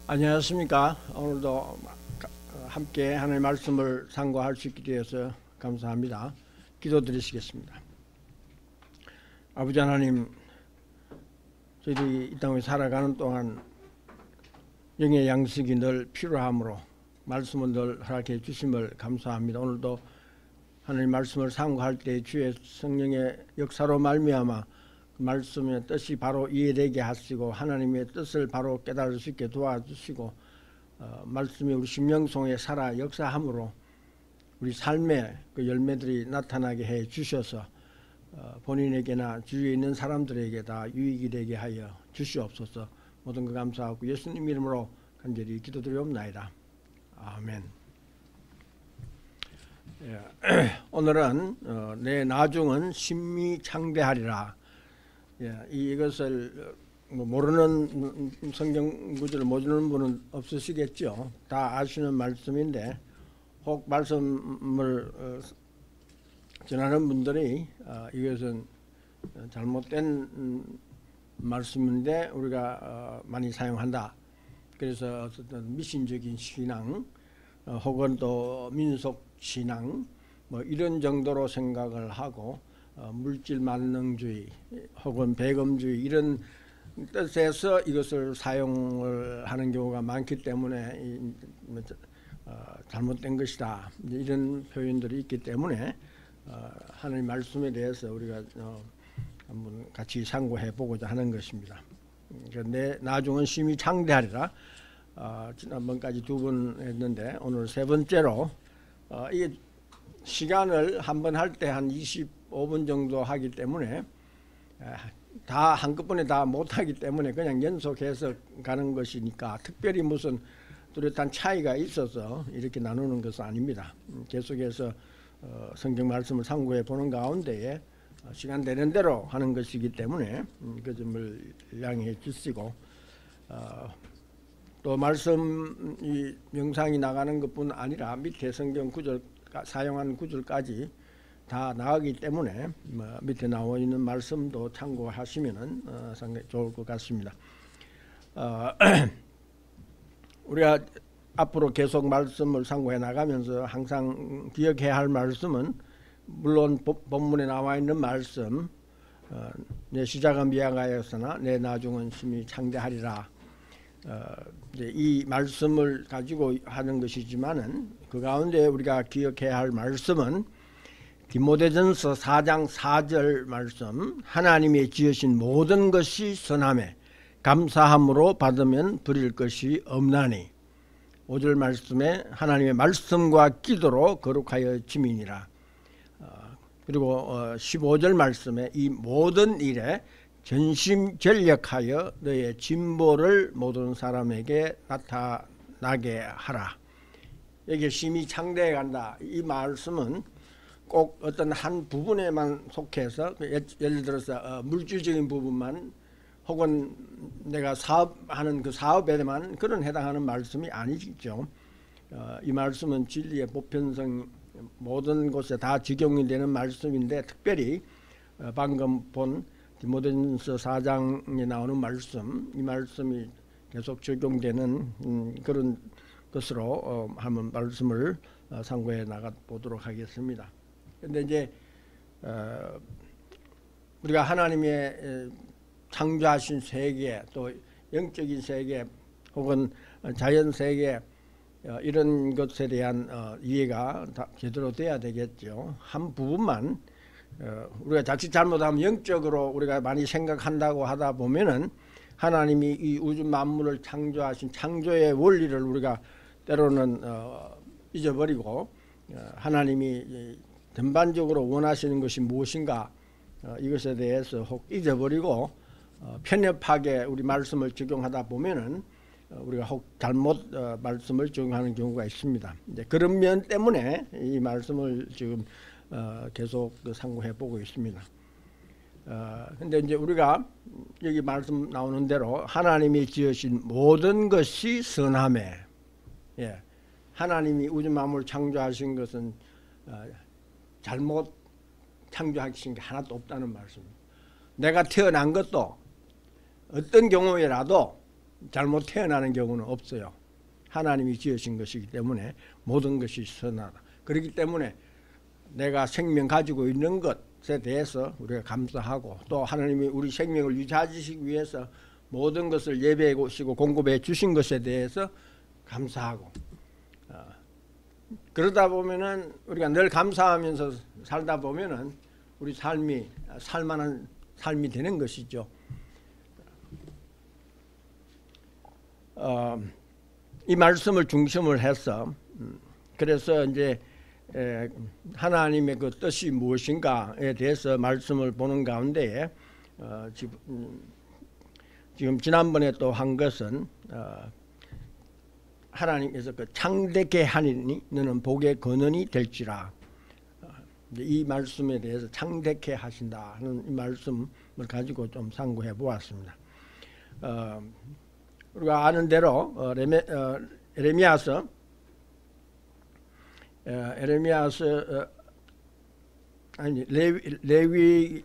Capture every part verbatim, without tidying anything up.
안녕하십니까. 오늘도 함께 하나님의 말씀을 상고할 수 있게 되어서 감사합니다. 기도드리시겠습니다. 아버지 하나님, 저희들이 이 땅에 살아가는 동안 영의 양식이 늘 필요하므로 말씀을 늘 허락해 주심을 감사합니다. 오늘도 하나님 말씀을 상고할 때 주의 성령의 역사로 말미암아 그 말씀의 뜻이 바로 이해되게 하시고 하나님의 뜻을 바로 깨달을 수 있게 도와주시고 어, 말씀이 우리 심령속에 살아 역사함으로 우리 삶의 그 열매들이 나타나게 해 주셔서 어, 본인에게나 주위에 있는 사람들에게 다 유익이 되게 하여 주시옵소서. 모든 것 감사하고 예수님 이름으로 간절히 기도드리옵나이다. 아멘. 예, 오늘은 어, 내 나중은 심히 창대하리라. 예, 이것을 뭐 모르는 성경 구절을 모르는 분은 없으시겠죠. 다 아시는 말씀인데 혹 말씀을 어, 전하는 분들이 어, 이것은 잘못된 음, 말씀인데 우리가 어, 많이 사용한다. 그래서 어떤 미신적인 신앙 어, 혹은 또 민속 신앙 뭐 이런 정도로 생각을 하고 어, 물질 만능주의 혹은 배금주의 이런 뜻에서 이것을 사용을 하는 경우가 많기 때문에 이, 어, 잘못된 것이다 이런 표현들이 있기 때문에 어, 하나님 말씀에 대해서 우리가 어, 한번 같이 상고해 보고자 하는 것입니다. 그런데 나중은 심히 창대하리라. 어, 지난번까지 두 번 했는데 오늘 세 번째로 어, 이게 시간을 한 번 할 때 한 이십오 분 정도 하기 때문에 다 한꺼번에 다 못하기 때문에 그냥 연속해서 가는 것이니까 특별히 무슨 뚜렷한 차이가 있어서 이렇게 나누는 것은 아닙니다. 계속해서 어, 성경 말씀을 참고해 보는 가운데에 시간 되는 대로 하는 것이기 때문에 그 점을 양해해 주시고 어, 또 말씀 이 영상이 나가는 것뿐 아니라 밑에 성경 구절 사용한 구절까지 다 나가기 때문에 뭐 밑에 나와 있는 말씀도 참고하시면은 어, 상당히 좋을 것 같습니다. 어, 우리가 앞으로 계속 말씀을 상고해 나가면서 항상 기억해야 할 말씀은 물론 본문에 나와 있는 말씀 어, 내 시작은 미약하였으나 내 나중은 심히 창대하리라. 어, 이제 이 말씀을 가지고 하는 것이지만은 그 가운데 우리가 기억해야 할 말씀은 디모데전서 사 장 사 절 말씀, 하나님이 지으신 모든 것이 선하매 감사함으로 받으면 드릴 것이 없나니. 오 절 말씀에 하나님의 말씀과 기도로 거룩하여 짐이니라. 어, 그리고 어, 십오 절 말씀에 이 모든 일에 전심전력하여 너의 진보를 모든 사람에게 나타나게 하라. 여기 심히 창대해 간다. 이 말씀은 꼭 어떤 한 부분에만 속해서 예를 들어서 어, 물질적인 부분만 혹은 내가 사업하는 그 사업에만 그런 해당하는 말씀이 아니죠. 어, 이 말씀은 진리의 보편성 모든 곳에 다 적용이 되는 말씀인데 특별히 어, 방금 본 디모데전서 사 장에 나오는 말씀, 이 말씀이 계속 적용되는 음, 그런 것으로 어, 한번 말씀을 어, 상고해 나가 보도록 하겠습니다. 그런데 이제 어, 우리가 하나님의 창조하신 세계, 또 영적인 세계, 혹은 자연 세계 어, 이런 것에 대한 어, 이해가 다 제대로 돼야 되겠죠. 한 부분만 어, 우리가 자칫 잘못하면 영적으로 우리가 많이 생각한다고 하다 보면은 하나님이 이 우주 만물을 창조하신 창조의 원리를 우리가 때로는 어, 잊어버리고 어, 하나님이 전반적으로 원하시는 것이 무엇인가 어, 이것에 대해서 혹 잊어버리고 어, 편협하게 우리 말씀을 적용하다 보면은 어, 우리가 혹 잘못 어, 말씀을 적용하는 경우가 있습니다. 이제 그런 면 때문에 이 말씀을 지금 어, 계속 상고해 보고 있습니다. 어, 근데 이제 우리가 여기 말씀 나오는 대로 하나님이 지으신 모든 것이 선하매, 예, 하나님이 우주 만물 창조하신 것은 어, 잘못 창조하신 게 하나도 없다는 말씀입니다. 내가 태어난 것도 어떤 경우에라도 잘못 태어나는 경우는 없어요. 하나님이 지으신 것이기 때문에 모든 것이 선하다. 그렇기 때문에 내가 생명 가지고 있는 것에 대해서 우리가 감사하고, 또 하나님이 우리 생명을 유지하시기 위해서 모든 것을 예배해 오시고 공급해 주신 것에 대해서 감사하고, 어, 그러다 보면은 우리가 늘 감사하면서 살다 보면은 우리 삶이 살만한 삶이 되는 것이죠. 어, 이 말씀을 중심을 해서 음, 그래서 이제 에, 하나님의 그 뜻이 무엇인가에 대해서 말씀을 보는 가운데에 어, 지금, 음, 지금 지난번에 또 한 것은 어, 하나님께서 그 창대케 하리니 너는 복의 근원이 될지라, 어, 이 말씀에 대해서 창대케 하신다 하는 이 말씀을 가지고 좀 상고해 보았습니다. 어, 우리가 아는 대로 어, 레메, 어, 에레미야서 어, 에레미야서 어, 아니 레위, 레위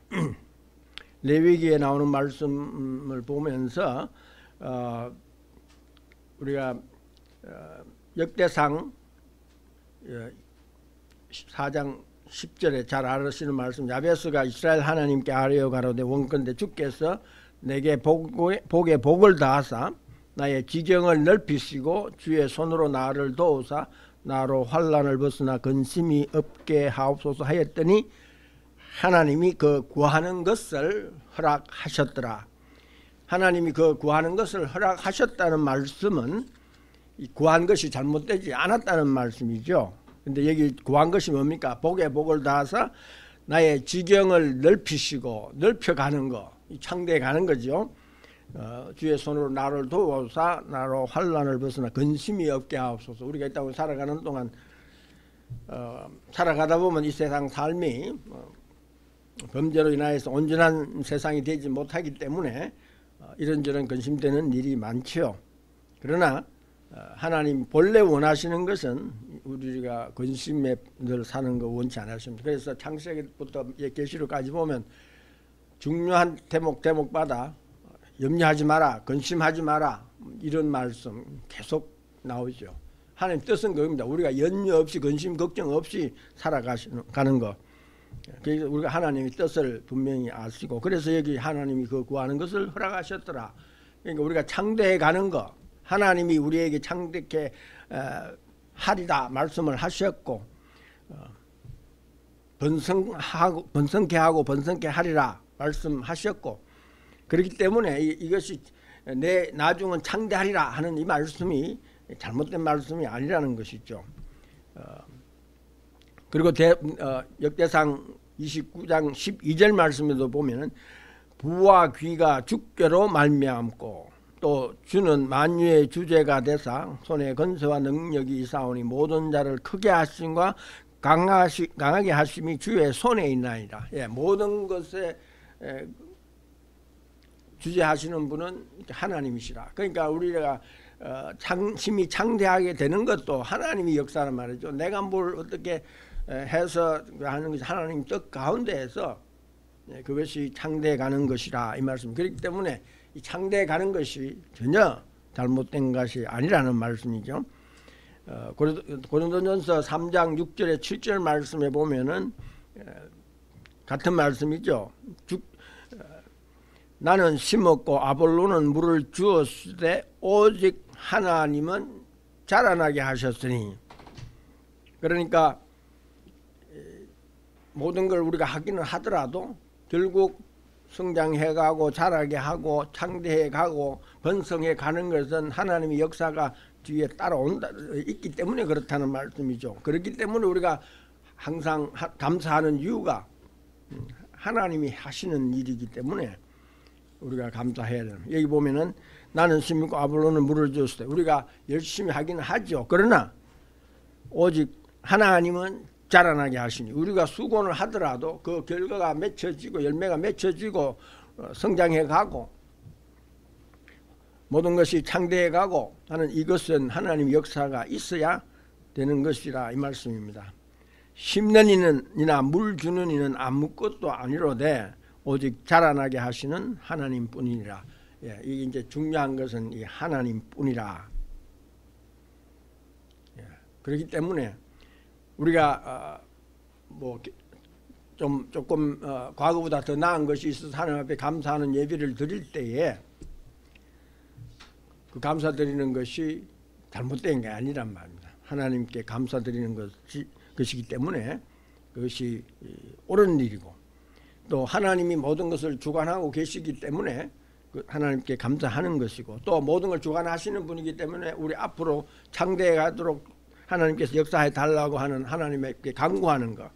레위기에 나오는 말씀을 보면서 어, 우리가 어, 역대상 어, 사 장 십 절에 잘 아시는 말씀, 야베스가 이스라엘 하나님께 아뢰어 가로되 원컨대 주께서 내게 복의, 복의 복을 다하사 나의 지경을 넓히시고 주의 손으로 나를 도우사 나로 환난을 벗으나 근심이 없게 하옵소서 하였더니 하나님이 그 구하는 것을 허락하셨더라. 하나님이 그 구하는 것을 허락하셨다는 말씀은 이 구한 것이 잘못되지 않았다는 말씀이죠. 근데 여기 구한 것이 뭡니까? 복의 복을 다하사 나의 지경을 넓히시고 넓혀가는 거, 창대해 가는 거죠. 어, 주의 손으로 나를 도우사 나로 환난을 벗으나 근심이 없게 하옵소서. 우리가 있다고 살아가는 동안 어, 살아가다 보면 이 세상 삶이 어, 범죄로 인하여서 온전한 세상이 되지 못하기 때문에 어, 이런저런 근심되는 일이 많죠. 그러나 어, 하나님 본래 원하시는 것은 우리가 근심에 늘 사는 거 원치 않으십니다. 그래서 창세기부터 계시록까지 보면 중요한 대목 대목마다 염려하지 마라, 근심하지 마라, 이런 말씀 계속 나오죠. 하나님 뜻은 그겁니다. 우리가 염려 없이 근심 걱정 없이 살아가는 것. 그래서 우리가 하나님의 뜻을 분명히 아시고, 그래서 여기 하나님이 그 구하는 것을 허락하셨더라. 그러니까 우리가 창대해 가는 것, 하나님이 우리에게 창대케 하리라 말씀을 하셨고, 번성하고 번성케 하고 번성케 하리라 말씀하셨고, 그렇기 때문에 이, 이것이 내 나중은 창대하리라 하는 이 말씀이 잘못된 말씀이 아니라는 것이죠. 어, 그리고 대, 어, 역대상 이십구 장 십이 절 말씀에도 보면은 부와 귀가 주께로 말미암고 또 주는 만유의 주제가 되사 손에 건세와 능력이 있사오니 모든 자를 크게 하심과 강하시, 강하게 하심이 주의 손에 있나이다. 예, 모든 것에 에, 주재하시는 분은 하나님이시라. 그러니까 우리가 어, 창심이 창대하게 되는 것도 하나님이 역사는 말이죠. 내가 뭘 어떻게 해서 하는 것이 하나님 뜻 가운데에서 그것이 창대해가는 것이라 이 말씀. 그렇기 때문에 이 창대해가는 것이 전혀 잘못된 것이 아니라는 말씀이죠. 어, 고린도전서 삼 장 육 절에 칠 절 말씀에 보면은 같은 말씀이죠. 주, 나는 심었고 아볼로는 물을 주었으되 오직 하나님은 자라나게 하셨으니. 그러니까 모든 걸 우리가 하기는 하더라도 결국 성장해가고 자라게 하고 창대해가고 번성해가는 것은 하나님의 역사가 뒤에 따라온다 있기 때문에 그렇다는 말씀이죠. 그렇기 때문에 우리가 항상 감사하는 이유가 하나님이 하시는 일이기 때문에 우리가 감사해야 돼요. 여기 보면은 나는 심고 아볼로는 물을 줬을 때 우리가 열심히 하긴 하죠. 그러나 오직 하나님은 자라나게 하시니 우리가 수고를 하더라도 그 결과가 맺혀지고 열매가 맺혀지고 성장해가고 모든 것이 창대해가고 하는 이것은 하나님의 역사가 있어야 되는 것이라 이 말씀입니다. 심는 이는 이나 물 주는 이는 아무것도 아니로되 오직 자라나게 하시는 하나님뿐이니라. 예, 이게 이제 중요한 것은 이 하나님뿐이라. 예, 그렇기 때문에 우리가 어, 뭐 좀 조금 어, 과거보다 더 나은 것이 있어서 하나님 앞에 감사하는 예배를 드릴 때에 그 감사드리는 것이 잘못된 게 아니란 말입니다. 하나님께 감사드리는 것이, 것이기 때문에 그것이 옳은 일이고, 또 하나님이 모든 것을 주관하고 계시기 때문에 그 하나님께 감사하는 것이고, 또 모든 걸 주관하시는 분이기 때문에 우리 앞으로 창대해 가도록 하나님께서 역사해 달라고 하는 하나님께 간구하는 것.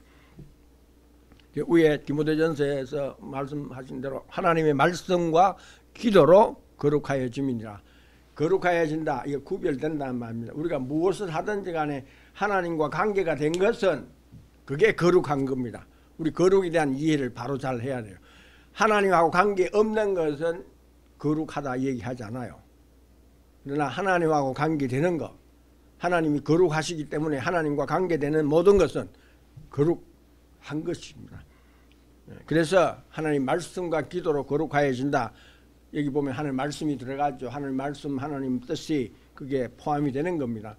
위에 디모데전서에서 말씀하신 대로 하나님의 말씀과 기도로 거룩하여짐이니라. 거룩하여진다, 이거 구별된다는 말입니다. 우리가 무엇을 하든지 간에 하나님과 관계가 된 것은 그게 거룩한 겁니다. 우리 거룩에 대한 이해를 바로 잘 해야 돼요. 하나님하고 관계 없는 것은 거룩하다 얘기하지 않아요. 그러나 하나님하고 관계되는 것, 하나님이 거룩하시기 때문에 하나님과 관계되는 모든 것은 거룩한 것입니다. 그래서 하나님 말씀과 기도로 거룩하여진다. 여기 보면 하나님 말씀이 들어가죠. 하나님 말씀, 하나님 뜻이 그게 포함이 되는 겁니다.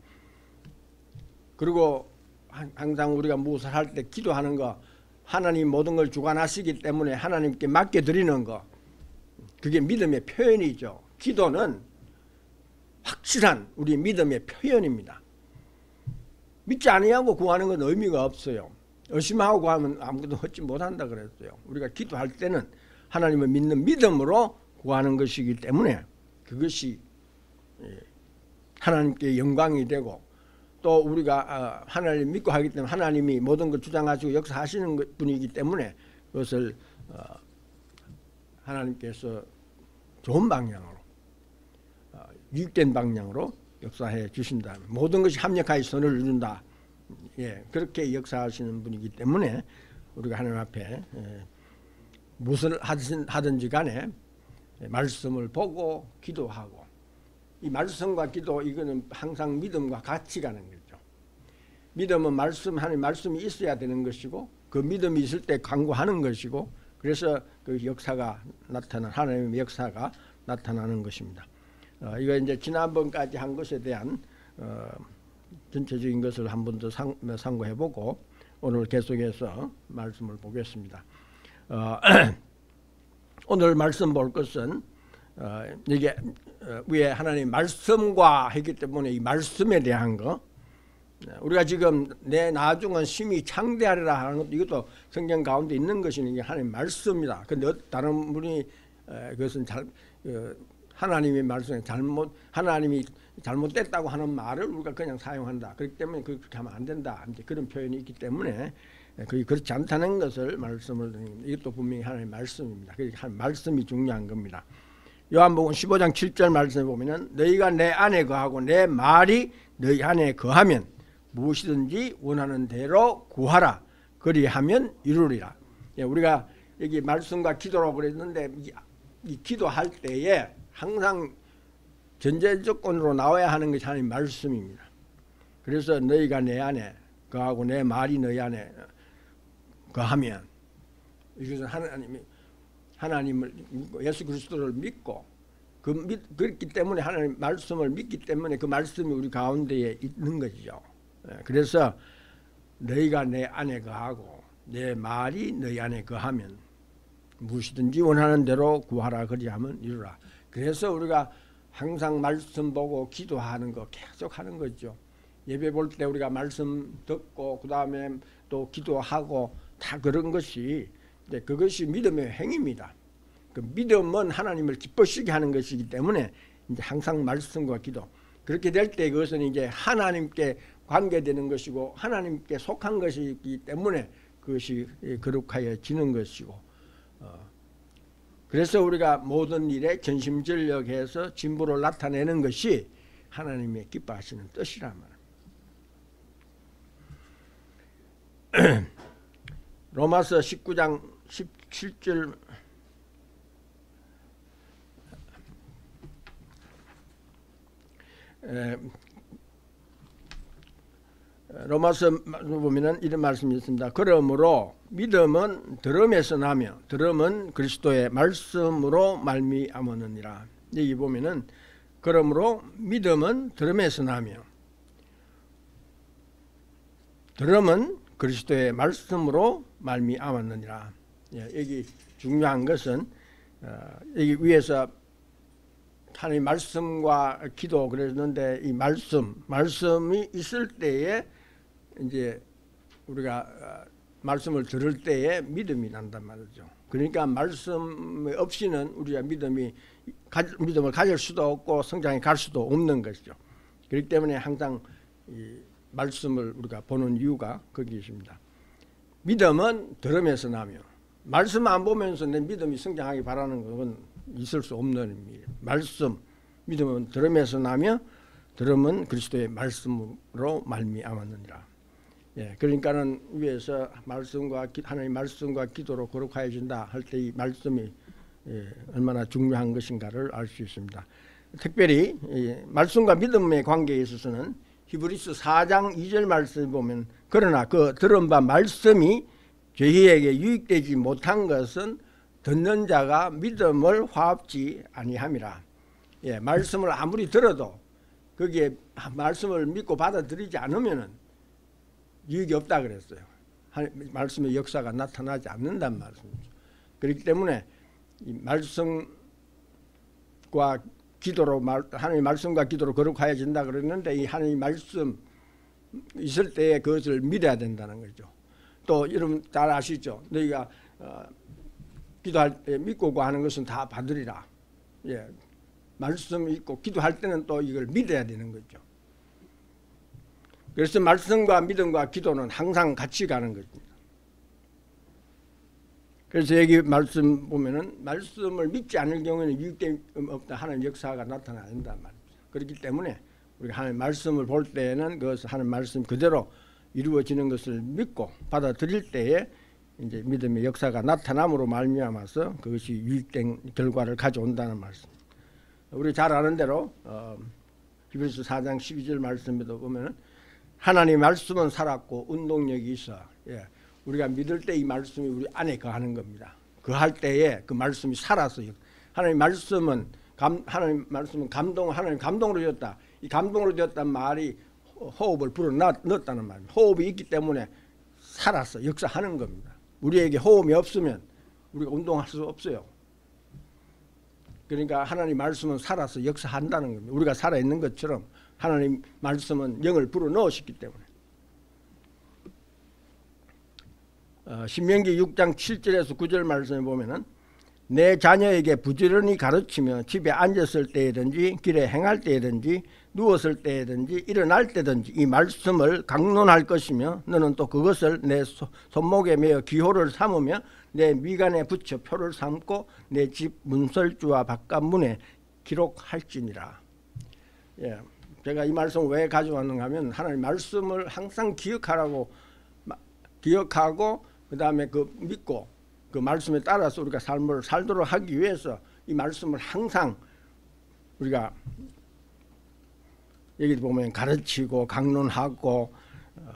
그리고 항상 우리가 무엇을 할 때 기도하는 거, 하나님 모든 걸 주관하시기 때문에 하나님께 맡겨드리는 거, 그게 믿음의 표현이죠. 기도는 확실한 우리 믿음의 표현입니다. 믿지 아니하고 구하는 건 의미가 없어요. 의심하고 구하면 아무것도 얻지 못한다 그랬어요. 우리가 기도할 때는 하나님을 믿는 믿음으로 구하는 것이기 때문에 그것이 하나님께 영광이 되고, 또 우리가 하나님을 믿고 하기 때문에 하나님이 모든 걸 주장하시고 역사하시는 분이기 때문에 그것을 하나님께서 좋은 방향으로, 유익된 방향으로 역사해 주신다. 모든 것이 합력하여 선을 이룬다. 예, 그렇게 역사하시는 분이기 때문에 우리가 하나님 앞에 예, 무엇을 하든지 간에 말씀을 보고 기도하고, 이 말씀과 기도, 이거는 항상 믿음과 같이 가는 거죠. 믿음은 말씀, 하나님 말씀이 있어야 되는 것이고, 그 믿음이 있을 때 간구하는 것이고, 그래서 그 역사가 나타나, 하나님의 역사가 나타나는 것입니다. 어, 이거 이제 지난번까지 한 것에 대한 어, 전체적인 것을 한 번 더 상고해보고 오늘 계속해서 말씀을 보겠습니다. 어, 오늘 말씀 볼 것은 어, 이게 어, 위에 하나님 말씀과 했기 때문에 이 말씀에 대한 거, 우리가 지금 내 나중은 심히 창대하리라 하는 것도 이것도 성경 가운데 있는 것이 이게 하나님 말씀입니다. 근데 다른 분이 에, 그것은 잘 어, 하나님의 말씀에 잘못, 하나님이 잘못됐다고 하는 말을 우리가 그냥 사용한다. 그렇기 때문에 그렇게 하면 안 된다. 이제 그런 표현이 있기 때문에 그게 그렇지 않다는 것을 말씀을 드립니다. 이것도 분명히 하나님의 말씀입니다. 그러니까 말씀이 중요한 겁니다. 요한복음 십오 장 칠 절 말씀에 보면은 너희가 내 안에 거하고 내 말이 너희 안에 거하면 무엇이든지 원하는 대로 구하라. 그리하면 이루리라. 예, 우리가 여기 말씀과 기도라고 그랬는데 이, 이 기도할 때에 항상 전제 조건으로 나와야 하는 것이 하나님 말씀입니다. 그래서 너희가 내 안에 거하고 내 말이 너희 안에 거하면, 이것은 하나님이 하나님을 믿고 예수 그리스도를 믿고 그 믿, 그렇기 때문에 하나님 말씀을 믿기 때문에 그 말씀이 우리 가운데에 있는 것이죠. 그래서 너희가 내 안에 거하고 내 말이 너희 안에 거하면 무엇이든지 원하는 대로 구하라. 그리하면 이루라. 그래서 우리가 항상 말씀 보고 기도하는 거 계속 하는 거죠. 예배 볼 때 우리가 말씀 듣고 그 다음에 또 기도하고 다 그런 것이, 그것이 믿음의 행위입니다. 그 믿음은 하나님을 기쁘시게 하는 것이기 때문에 이제 항상 말씀과 기도, 그렇게 될 때 그것은 이제 하나님께 관계되는 것이고 하나님께 속한 것이기 때문에 그것이 거룩하여지는 것이고, 어, 그래서 우리가 모든 일에 전심전력해서 진보를 나타내는 것이 하나님의 기뻐하시는 뜻이란 말입니다. 로마서 십구 장 십칠 절 에, 로마서 보면은 이런 말씀이 있습니다. 그러므로 믿음은 들음에서 나며 들음은 그리스도의 말씀으로 말미암았느니라. 여기 보면은 그러므로 믿음은 들음에서 나며 들음은 그리스도의 말씀으로 말미암았느니라. 예, 여기 중요한 것은 어, 여기 위에서 하나님 말씀과 기도 그랬는데 이 말씀 말씀이 있을 때에 이제 우리가 말씀을 들을 때에 믿음이 난단 말이죠. 그러니까 말씀 없이는 우리가 믿음이 믿음을 가질 수도 없고 성장해 갈 수도 없는 것이죠. 그렇기 때문에 항상 이 말씀을 우리가 보는 이유가 거기 있습니다. 믿음은 들음에서 나며 말씀 안 보면서 내 믿음이 성장하기 바라는 것은 있을 수 없는 의미예요. 말씀 믿음은 들음에서 나며 들음은 그리스도의 말씀으로 말미암았느니라. 예, 그러니까는 위에서 말씀과 하나님 말씀과 기도로 거룩하여진다 할 때 이 말씀이 예, 얼마나 중요한 것인가를 알 수 있습니다. 특별히 예, 말씀과 믿음의 관계에 있어서는 히브리서 사 장 이 절 말씀을 보면 그러나 그 들은 바 말씀이 저희에게 유익되지 못한 것은 듣는 자가 믿음을 화합지 아니함이라. 예, 말씀을 아무리 들어도 거기에 말씀을 믿고 받아들이지 않으면은 유익이 없다 그랬어요. 말씀의 역사가 나타나지 않는단 말씀이죠. 그렇기 때문에 이 말씀과 기도로 하나님의 말씀과 기도로 거룩하여진다 그랬는데 이 하나님의 말씀 있을 때에 그것을 믿어야 된다는 거죠. 또 여러분 잘 아시죠? 너희가 어, 기도할 때 믿고 구하는 것은 다 받으리라. 예, 말씀 있고 기도할 때는 또 이걸 믿어야 되는 거죠. 그래서 말씀과 믿음과 기도는 항상 같이 가는 것입니다. 그래서 여기 말씀 보면은 말씀을 믿지 않을 경우에는 유익됨 없다 하는 역사가 나타난단 말입니다. 그렇기 때문에 우리가 하나님 말씀을 볼 때에는 그것을 하나님 말씀 그대로 이루어지는 것을 믿고 받아들일 때에 이제 믿음의 역사가 나타남으로 말미암아서 그것이 유익된 결과를 가져온다는 말씀. 우리 잘 아는 대로 어, 히브리서 사 장 십이 절 말씀에도 보면은 하나님 말씀은 살았고 운동력이 있어. 예, 우리가 믿을 때 이 말씀이 우리 안에 거하는 겁니다. 거할 때에 그 말씀이 살아서 하나님 말씀은 감, 하나님 말씀은 감동 하나님 감동으로 되었다. 이 감동으로 되었단 말이 호흡을 불어 넣었다는 말입니다. 호흡이 있기 때문에 살아서 역사하는 겁니다. 우리에게 호흡이 없으면 우리가 운동할 수 없어요. 그러니까 하나님 말씀은 살아서 역사한다는 겁니다. 우리가 살아있는 것처럼 하나님 말씀은 영을 불어 넣으셨기 때문에. 어, 신명기 육 장 칠 절에서 구 절 말씀에 보면은 내 자녀에게 부지런히 가르치며 집에 앉았을 때든지 길에 행할 때든지 누웠을 때든지 일어날 때든지 이 말씀을 강론할 것이며 너는 또 그것을 내 손목에 매어 기호를 삼으며 내 미간에 붙여 표를 삼고 내 집 문설주와 바깥문에 기록할지니라. 예, 제가 이 말씀을 왜 가져왔는가 하면 하나님 말씀을 항상 기억하라고 기억하고 그 다음에 그 믿고 그 말씀에 따라서 우리가 삶을 살도록 하기 위해서 이 말씀을 항상 우리가 여기 보면 가르치고 강론하고 어,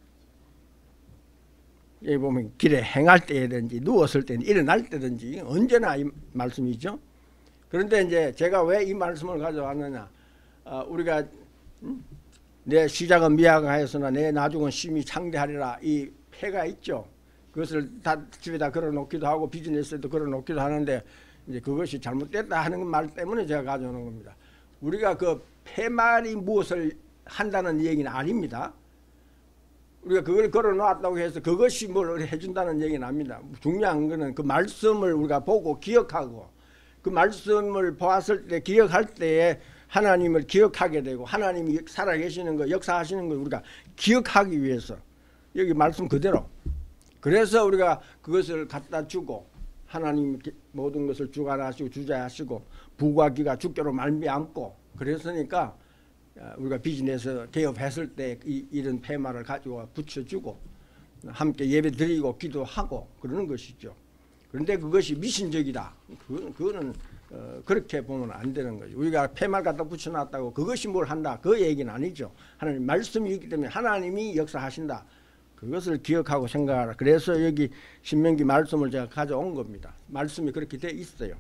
여기 보면 길에 행할 때든지 누웠을 때든지 일어날 때든지 언제나 이 말씀이죠. 그런데 이제 제가 왜 이 말씀을 가져왔느냐, 어, 우리가 음? 내 시작은 미약하였으나 내 나중은 심히 창대하리라 이 패가 있죠. 그것을 다 집에다 걸어놓기도 하고 비즈니스에도 걸어놓기도 하는데 이제 그것이 잘못됐다 하는 말 때문에 제가 가져오는 겁니다. 우리가 그 폐말이 무엇을 한다는 얘기는 아닙니다. 우리가 그걸 걸어놓았다고 해서 그것이 뭘 해준다는 얘기는 아닙니다. 중요한 거는 그 말씀을 우리가 보고 기억하고 그 말씀을 보았을 때 기억할 때에 하나님을 기억하게 되고 하나님이 살아계시는 거 역사하시는 걸 우리가 기억하기 위해서 여기 말씀 그대로 그래서 우리가 그것을 갖다 주고 하나님 모든 것을 주관하시고 주자하시고 부과 기가 주께로 말미암고 그랬으니까 우리가 비즈니스 개업했을 때 이, 이런 폐마를 가지고 붙여주고 함께 예배 드리고 기도하고 그러는 것이죠. 그런데 그것이 미신적이다. 그거는, 그거는 어, 그렇게 보면 안 되는 거죠. 우리가 폐말 갖다 붙여놨다고 그것이 뭘 한다, 그 얘기는 아니죠. 하나님 말씀이 있기 때문에 하나님이 역사하신다, 그것을 기억하고 생각하라. 그래서 여기 신명기 말씀을 제가 가져온 겁니다. 말씀이 그렇게 돼 있어요.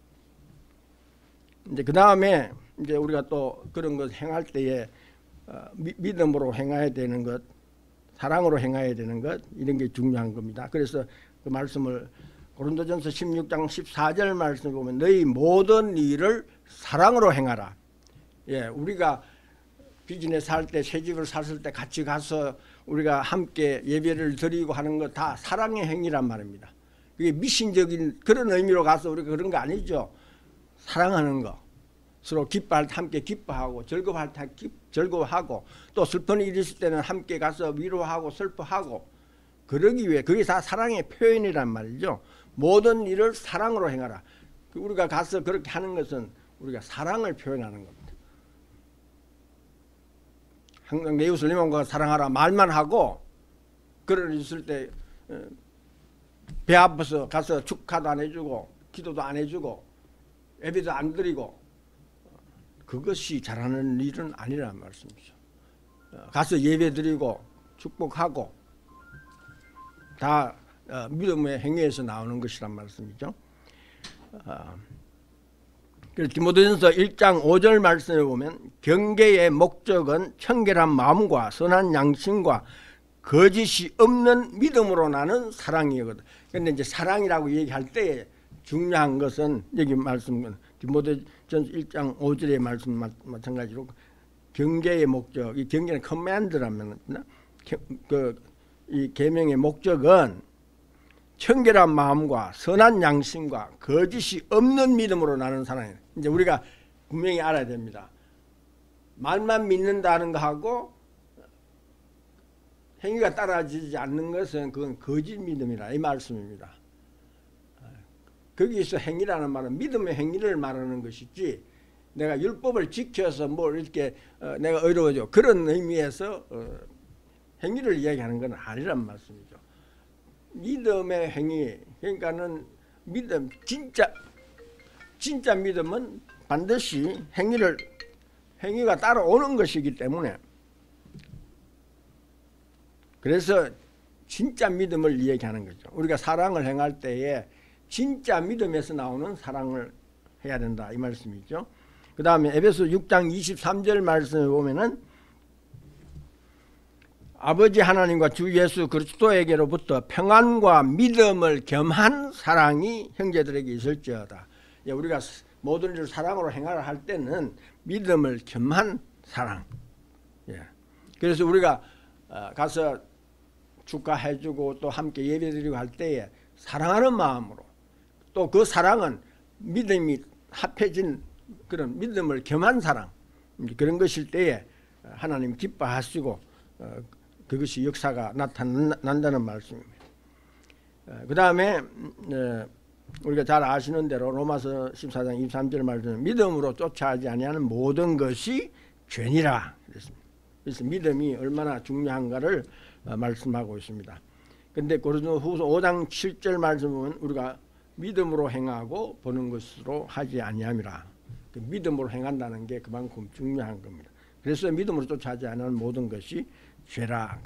이제 그 다음에 이제 우리가 또 그런 것 행할 때에 어, 미, 믿음으로 행해야 되는 것, 사랑으로 행해야 되는 것, 이런 게 중요한 겁니다. 그래서 그 말씀을 고린도전서 십육 장 십사 절 말씀을 보면 너희 모든 일을 사랑으로 행하라. 예, 우리가 비즈니스 할 때, 새 집을 샀을 때 같이 가서 우리가 함께 예배를 드리고 하는 거 다 사랑의 행위란 말입니다. 그게 미신적인 그런 의미로 가서 우리가 그런 거 아니죠. 사랑하는 거, 서로 기뻐할 때 함께 기뻐하고, 즐거워할 때 즐거워하고, 또 슬픈 일이 있을 때는 함께 가서 위로하고 슬퍼하고, 그러기 위해, 그게 다 사랑의 표현이란 말이죠. 모든 일을 사랑으로 행하라. 우리가 가서 그렇게 하는 것은 우리가 사랑을 표현하는 겁니다. 항상 내 이웃을 내 몸과 사랑하라 말만 하고, 그런 일 있을 때 배 아파서 가서 축하도 안 해주고 기도도 안 해주고 예배도 안 드리고, 그것이 잘하는 일은 아니란 말씀이죠. 가서 예배 드리고 축복하고 다 믿음의 행위에서 나오는 것이란 말씀이죠. 그래서 디모데전서 일 장 오 절 말씀을 보면 경계의 목적은 청결한 마음과 선한 양심과 거짓이 없는 믿음으로 나는 사랑이거든. 그런데 이제 사랑이라고 얘기할 때 중요한 것은 여기 말씀 디모데전서 일 장 오 절의 말씀 마찬가지로 경계의 목적, 이 경계는 커맨드라면 그 이 계명의 목적은 청결한 마음과 선한 양심과 거짓이 없는 믿음으로 나는 사랑이에요. 이제 우리가 분명히 알아야 됩니다. 말만 믿는다는 거하고 행위가 따라지지 않는 것은 그건 거짓 믿음이라 이 말씀입니다. 거기서 행위라는 말은 믿음의 행위를 말하는 것이지, 내가 율법을 지켜서 뭘 이렇게 어, 내가 의로워져 그런 의미에서 어, 행위를 이야기하는 건 아니란 말씀이죠. 믿음의 행위, 그러니까는 믿음, 진짜 진짜 믿음은 반드시 행위를 행위가 따라오는 것이기 때문에, 그래서 진짜 믿음을 이야기하는 거죠. 우리가 사랑을 행할 때에 진짜 믿음에서 나오는 사랑을 해야 된다 이 말씀이죠. 그 다음에 에베소 육 장 이십삼 절 말씀을 보면은 아버지 하나님과 주 예수 그리스도에게로부터 평안과 믿음을 겸한 사랑이 형제들에게 있을지어다. 우리가 모든 일을 사랑으로 행하라 할 때는 믿음을 겸한 사랑. 그래서 우리가 가서 축하해주고 또 함께 예배드리고 할 때에 사랑하는 마음으로, 또 그 사랑은 믿음이 합해진 그런 믿음을 겸한 사랑, 그런 것일 때에 하나님 기뻐하시고 그것이 역사가 나타난다는 말씀입니다. 그 다음에 우리가 잘 아시는 대로 로마서 십사 장 이십삼 절 말씀은 믿음으로 쫓아하지 아니하는 모든 것이 죄니라 그랬습니다. 그래서 믿음이 얼마나 중요한가를 말씀하고 있습니다. 그런데 고린도후서 오 장 칠 절 말씀 보면 우리가 믿음으로 행하고 보는 것으로 하지 아니함이라. 그 믿음으로 행한다는 게 그만큼 중요한 겁니다. 그래서 믿음으로 쫓아하지 않는 모든 것이 죄라.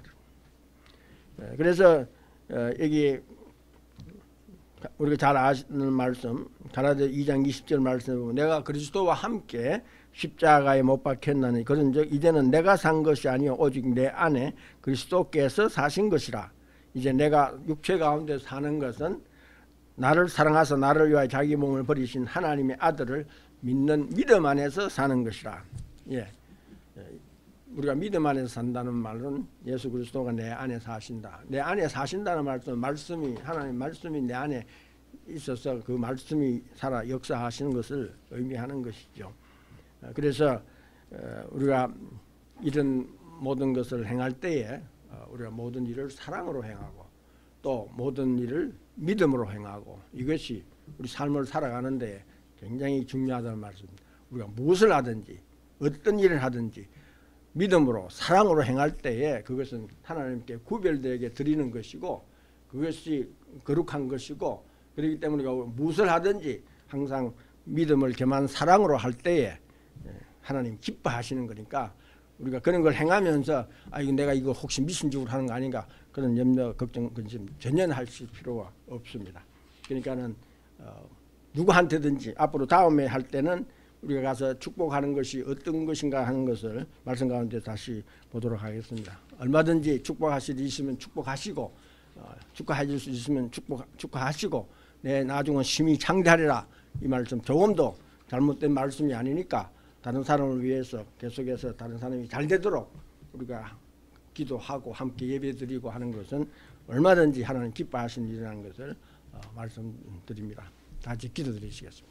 그래서 여기 우리가 잘 아시는 말씀 가라데 이 장 이십 절 말씀을 보면 내가 그리스도와 함께 십자가에 못 박혔나니 그런즉 이제는 내가 산 것이 아니요 오직 내 안에 그리스도께서 사신 것이라. 이제 내가 육체 가운데 사는 것은 나를 사랑하사 나를 위하여 자기 몸을 버리신 하나님의 아들을 믿는 믿음 안에서 사는 것이라. 예. 우리가 믿음 안에서 산다는 말은 예수 그리스도가 내 안에 사신다. 내 안에 사신다는 말씀은 말씀이 하나님 말씀이 내 안에 있어서 그 말씀이 살아 역사하시는 것을 의미하는 것이죠. 그래서 우리가 이런 모든 것을 행할 때에 우리가 모든 일을 사랑으로 행하고 또 모든 일을 믿음으로 행하고, 이것이 우리 삶을 살아가는 데 굉장히 중요하다는 말씀입니다. 우리가 무엇을 하든지 어떤 일을 하든지 믿음으로 사랑으로 행할 때에 그것은 하나님께 구별되게 드리는 것이고 그것이 거룩한 것이고, 그렇기 때문에 우리가 무엇을 하든지 항상 믿음을 겸한 사랑으로 할 때에 하나님 기뻐하시는 거니까 우리가 그런 걸 행하면서 아 이거 내가 이거 혹시 미신적으로 하는 거 아닌가 그런 염려 걱정 근심 전혀 하실 필요가 없습니다. 그러니까는 어, 누구한테든지 앞으로 다음에 할 때는 우리가 가서 축복하는 것이 어떤 것인가 하는 것을 말씀 가운데 다시 보도록 하겠습니다. 얼마든지 축복하실 수 있으면 축복하시고 어, 축하해 줄 수 있으면 축복, 축하하시고 내 나중은 심히 창대하리라 이 말씀 조금도 잘못된 말씀이 아니니까 다른 사람을 위해서 계속해서 다른 사람이 잘 되도록 우리가 기도하고 함께 예배드리고 하는 것은 얼마든지 하나님 기뻐하시는 일이라는 것을 어, 말씀드립니다. 다 같이 기도드리시겠습니다.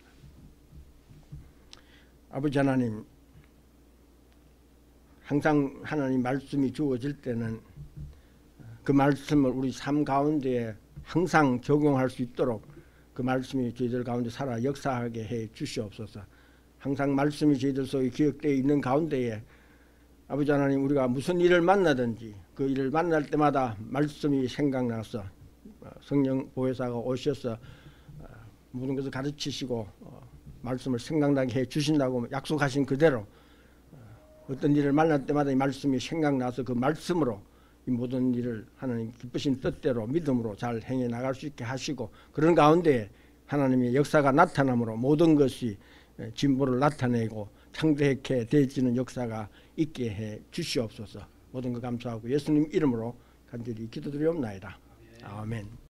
아버지 하나님, 항상 하나님 말씀이 주어질 때는 그 말씀을 우리 삶 가운데 항상 적용할 수 있도록 그 말씀이 저희들 가운데 살아 역사하게 해 주시옵소서. 항상 말씀이 저희들 속에 기억되어 있는 가운데에 아버지 하나님 우리가 무슨 일을 만나든지 그 일을 만날 때마다 말씀이 생각나서 성령 보혜사가 오셔서 모든 것을 가르치시고 말씀을 생각나게 해 주신다고 약속하신 그대로 어떤 일을 만날 때마다 이 말씀이 생각나서 그 말씀으로 이 모든 일을 하나님 기쁘신 뜻대로 믿음으로 잘 행해 나갈 수 있게 하시고 그런 가운데 하나님의 역사가 나타남으로 모든 것이 진보를 나타내고 창대하게 되어지는 역사가 있게 해 주시옵소서. 모든 것 감사하고 예수님 이름으로 간절히 기도드리옵나이다. 아멘.